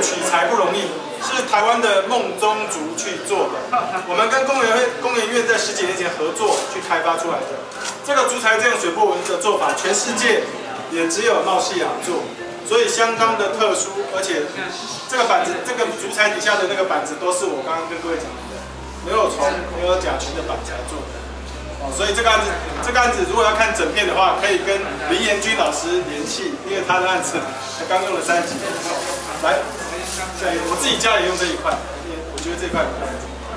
取材不容易，是台湾的孟宗竹去做的。我们跟工研院在10几年前合作去开发出来的。这个竹材这样水波纹的做法，全世界也只有茂西亚做，所以相当的特殊。而且这个板子，这个竹材底下的那个板子，都是我刚刚跟各位讲的，没有虫、没有甲醛的板材做的。所以这个案子如果要看整片的话，可以跟林彦君老师联系，因为他的案子他刚用了3集。来，下一个，我自己家里用这一块，我觉得这一块很棒。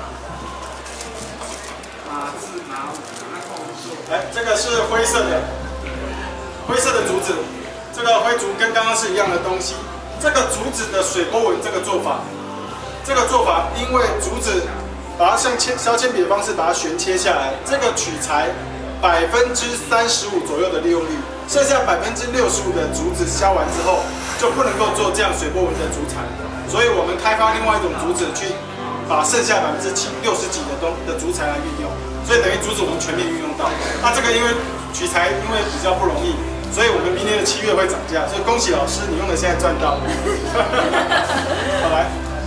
来，这个是灰色的竹子，这个灰竹跟刚刚是一样的东西。这个竹子的水波纹这个做法，因为竹子把它像削铅笔的方式把它旋切下来，这个取材35%左右的利用率，剩下65%的竹子削完之后就不能够做这样水波纹的竹材，所以我们开发另外一种竹子去把剩下60几的竹材来运用，所以等于竹子我们全面运用到。那这个因为取材因为比较不容易，所以我们明年的7月会涨价，所以恭喜老师，你用的现在赚到了。好来。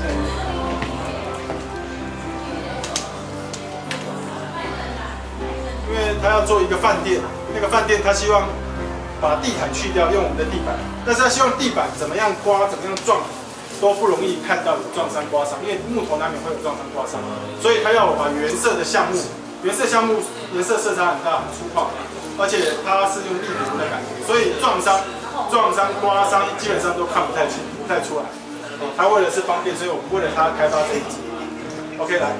因为他要做一个饭店，那个饭店他希望把地毯去掉，用我们的地板，但是他希望地板怎么样刮、怎么样撞，都不容易看到有撞伤、刮伤，因为木头难免会有撞伤、刮伤，所以他要我把原色项目颜色色差很大、很粗犷，而且它是用立体的感觉，所以撞伤、刮伤基本上都看不太出来。他为了是方便，所以我们为了他开发这一集。OK， 来。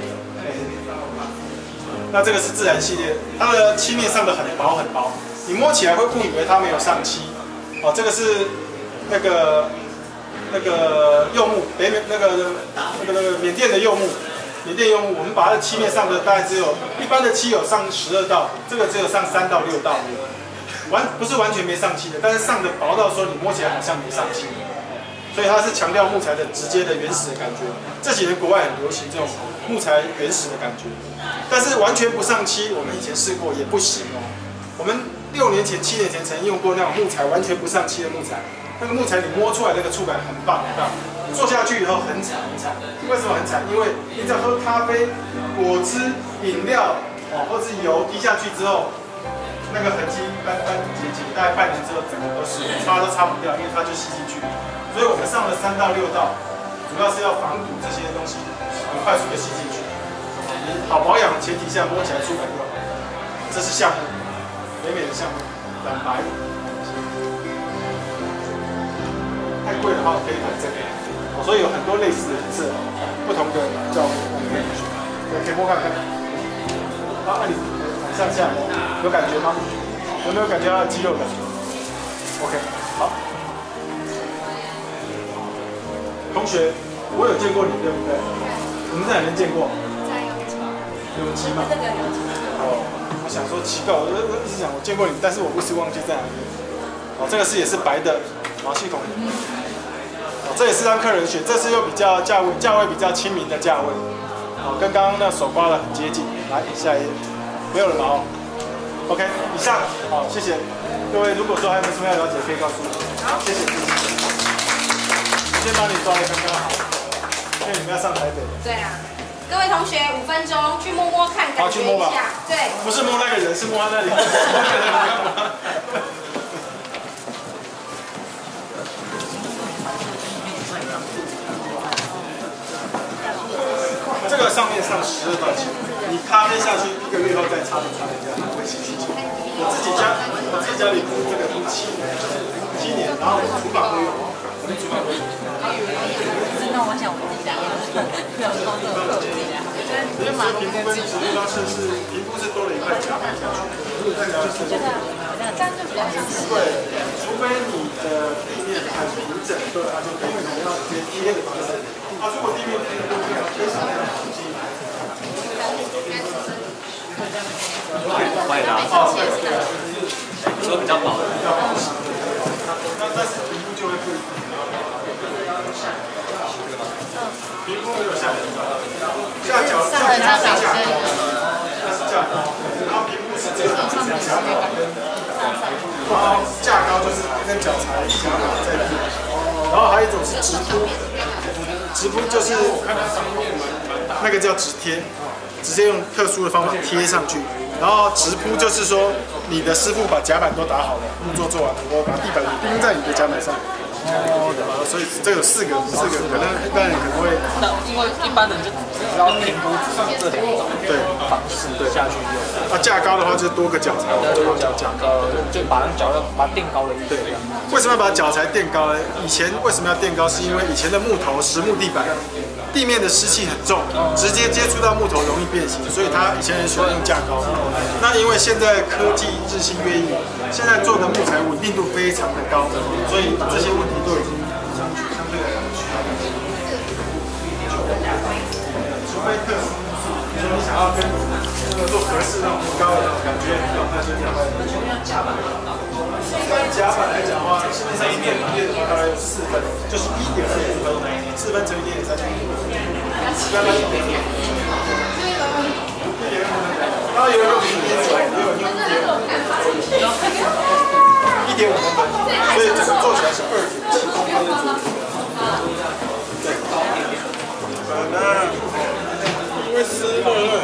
那这个是自然系列，它的漆面上的很薄，你摸起来会误以为它没有上漆。这个是那个柚木，那个缅甸的柚木，我们把它的漆面上的大概只有一般的漆有上12道，这个只有上3到6道，不是完全没上漆的，但是上的薄到说你摸起来好像没上漆。所以它是强调木材的直接的原始的感觉。这几年国外很流行这种木材原始的感觉，但是完全不上漆，我们以前试过也不行哦。我们6年前、7年前曾经用过那种木材完全不上漆的木材，那个木材你摸出来那个触感很棒，做下去以后很惨。为什么很惨？因为你只要喝咖啡、果汁、饮料或是油滴下去之后，那个痕迹斑结晶，大概半年之后整个都是擦都擦不掉，因为它就吸进去。所以我们上了3到6道，主要是要防堵这些东西很快速的吸进去。你好保养的前提下，摸起来触感就好。这是橡木，美的橡木，染白。太贵的话，可以买这个。所以有很多类似的颜色，不同的叫我们可以选，可以摸看看。好，你上下有感觉吗？有没有感觉到肌肉感 ？OK， 好。同学，我有见过你，对不对？我们在哪边见过？ 在永吉嘛。我想说奇怪，我一直想我见过你，但是我不是忘记在哪里。这个是也是白的毛系统。这也是让客人选，这是又比较价位比较亲民的价位。跟刚刚那手刮的很接近。来，下一页，没有了嘛？OK， 以上，好，谢谢各位。如果说还有什么要了解，可以告诉我。好，谢谢。先帮你抓的刚刚好，因为你们要上台北。 对啊，各位同学5分钟去摸摸看，感觉一下。对， 不是摸那个人，是摸他那里。这个上面上12道漆，你咖啡下去1个月后再擦一下，它会吸进去。我自己家里铺这个铺7年，然后厨房都用，我们厨房都用。 那我想我自己家也是，没有工作我自己家。 因为皮肤跟植物当时是皮肤是多了一块甲下去，如果再聊是这样就比较像是。 对，除非你的地面很平整，对啊，就可以用贴的方式。如果地面平整，就要贴上那种漆。 会的，说比较薄， 但是皮肤就会不一样。皮肤没有下角，下角那是架高，然后皮肤是这样，然后架高就是跟脚材夹好在一起，然后还有一种是直凸， 直铺就是那个叫直贴，直接用特殊的方法贴上去。然后直铺就是说，你的师傅把甲板都打好了，木作做完了，我把地板钉在你的甲板上。所以这有四个，可能一般人可能会， 因为一般人就只知道评估只是这2种方式下去用。 架高的话就是多个脚材， 架高，就把脚要把它垫高的意思。 为什么要把脚材垫高呢？以前为什么要垫高？是因为以前的木头实木地板，地面的湿气很重，直接接触到木头容易变形，所以以前人喜欢用架高。那因为现在科技日新月异，现在做的木材稳定度非常的高，所以这些问题都已经相对来讲除非特殊，你说你想要跟做合适那种高的感觉，那就甲板来讲的话，市面上一面板的话大概有4分，就是1.25分，4分乘以1.3，大概1.5分。然后有人用0.9，也有人用1.5公分，所以整个做起来是2.7公分的柱子。对，因为湿了，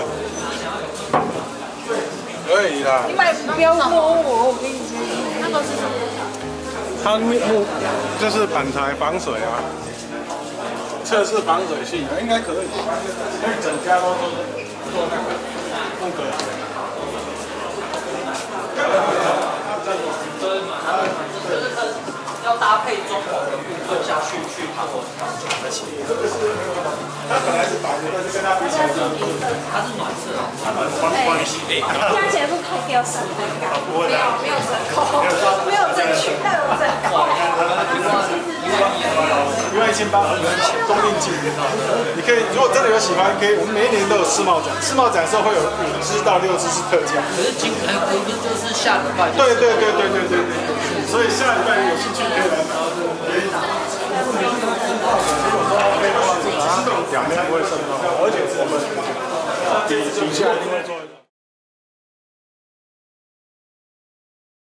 可以啦。 你买不要摸我跟你说，那个是什么？ 它木就是板材防水啊，测试防水性应该可以。 整家都做那个木格。 要搭配中华的部分下去它会而且它本来是白的，但是跟它比起来， 它是暖色，它加起来不开给我3分感，没有折扣，没有争取，但有折扣。 11800，冬令季。你可以，如果真的有喜欢，可以，我们每一年都有世贸展，世贸展的时候会有5只到6只是特价。 可是就是下礼拜。 对，所以下礼拜有兴趣可以来买。 两边不会渗透，而且我们底下一定会做。